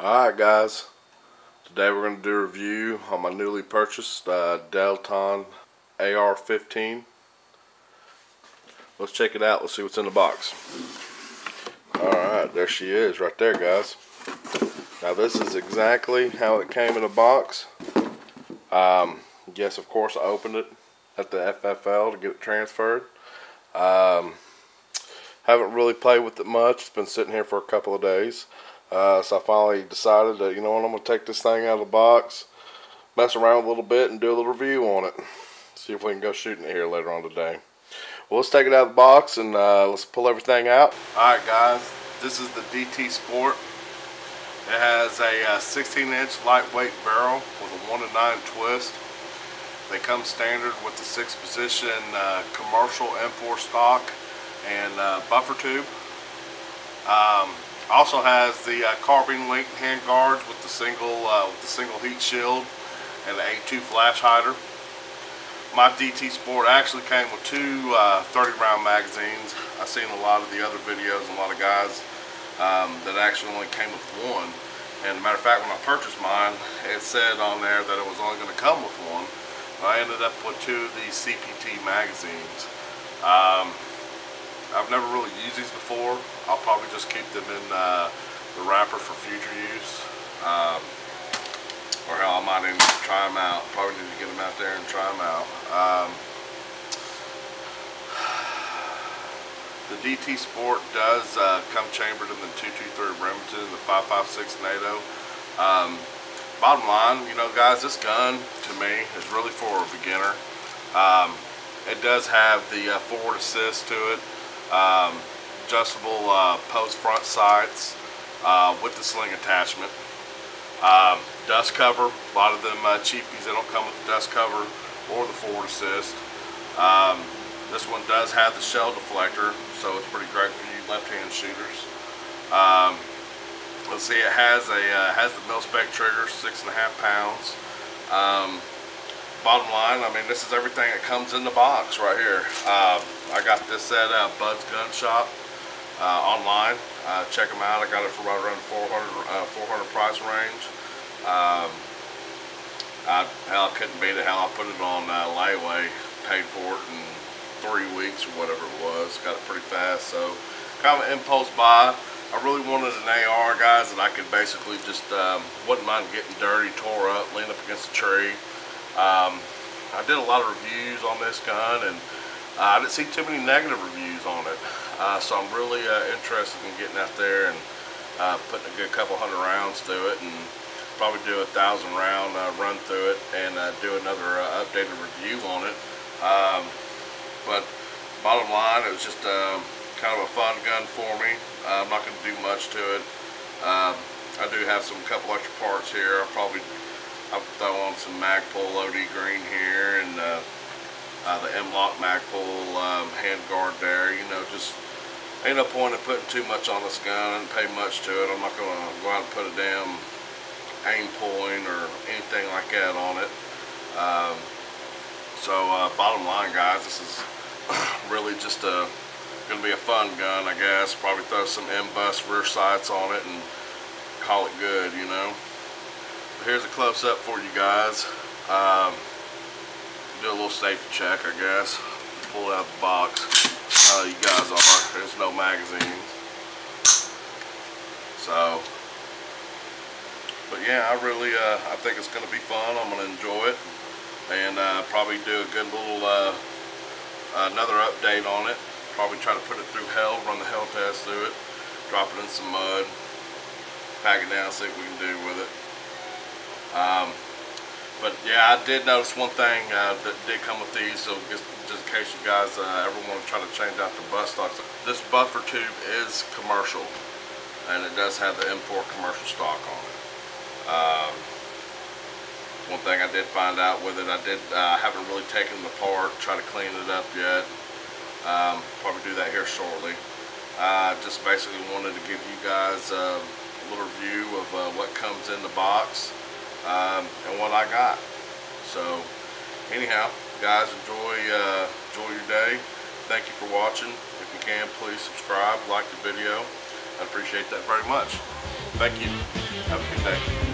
Alright guys, today we're going to do a review on my newly purchased Delton AR15. Let's check it out, let's see what's in the box. Alright, there she is right there guys. Now this is exactly how it came in the box. Yes, of course I opened it at the FFL to get it transferred. Haven't really played with it much, it's been sitting here for a couple of days. So I finally decided that, you know what, I'm going to take this thing out of the box, mess around a little bit, and do a little review on it. See if we can go shooting it here later on today. Well, let's take it out of the box and let's pull everything out. Alright guys, this is the DT Sport. It has a 16-inch lightweight barrel with a 1-to-9 twist. They come standard with the 6-position commercial M4 stock and buffer tube. Also has the carbine link hand guards with the single heat shield and the 8.2 flash hider. My DT Sport actually came with two 30-round magazines. I've seen a lot of the other videos and a lot of guys that actually only came with one. And as a matter of fact, when I purchased mine, it said on there that it was only going to come with one. I ended up with two of these CPT magazines. I've never really used these before. I'll probably just keep them in the wrapper for future use. Or hell, I might even try them out. Probably need to get them out there and try them out. The DT Sport does come chambered in the 223 Remington, the 5.56 NATO. Bottom line, you know guys, this gun to me is really for a beginner. It does have the forward assist to it. Adjustable post front sights with the sling attachment. Dust cover. A lot of them cheapies, they don't come with the dust cover or the forward assist. This one does have the shell deflector, so it's pretty great for you left-hand shooters. Let's see, it has the mil-spec trigger, 6.5 pounds. Bottom line, I mean, this is everything that comes in the box right here. I got this at Bud's Gun Shop online. Check them out. I got it for right around 400 price range. Hell, I couldn't beat it. Hell, I put it on layaway, paid for it in 3 weeks or whatever it was. Got it pretty fast, so kind of an impulse buy. I really wanted an AR, guys, that I could basically just wouldn't mind getting dirty, tore up, lean up against a tree. I did a lot of reviews on this gun, and I didn't see too many negative reviews on it. So I'm really interested in getting out there and putting a good couple hundred rounds through it, and probably do a 1,000-round run through it, and do another updated review on it. But bottom line, it was just kind of a fun gun for me. I'm not going to do much to it. I do have some couple extra parts here. I'll throw on some Magpul OD green here, and the M-Lock Magpul hand guard there. You know, just ain't no point in putting too much on this gun. I didn't pay much to it. I'm not going to go out and put a damn aim point or anything like that on it. So bottom line, guys, this is really just going to be a fun gun, I guess. Probably throw some M-Bus rear sights on it and call it good, you know. Here's a close-up for you guys. Do a little safety check, I guess. Pull it out the box. You guys are. There's no magazine. So, but yeah, I think it's going to be fun. I'm going to enjoy it, and probably do a good little another update on it. Probably try to put it through hell, run the hell test through it, drop it in some mud, pack it down, see what we can do with it. But yeah, I did notice one thing that did come with these, so just in case you guys ever want to try to change out the bus stocks, this buffer tube is commercial, and it does have the M4 commercial stock on it. One thing I did find out with it, I haven't really taken them apart, try to clean it up yet. Probably do that here shortly. Just basically wanted to give you guys a little review of what comes in the box. And what I got. So anyhow, guys, enjoy your day. Thank you for watching. If you can, please subscribe, like the video. I appreciate that very much. Thank you. Have a good day.